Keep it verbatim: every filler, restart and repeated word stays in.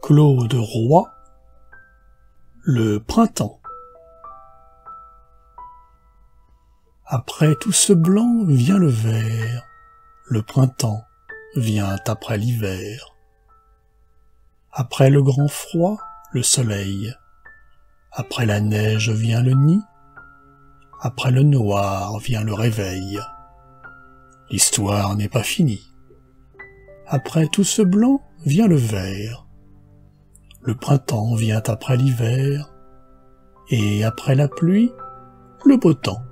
Claude Roy, le printemps. Après tout ce blanc vient le vert, le printemps vient après l'hiver. Après le grand froid, le soleil, après la neige vient le nid, après le noir vient le réveil. L'histoire n'est pas finie. Après tout ce blanc vient le vert, le printemps vient après l'hiver, et après la pluie, le beau temps.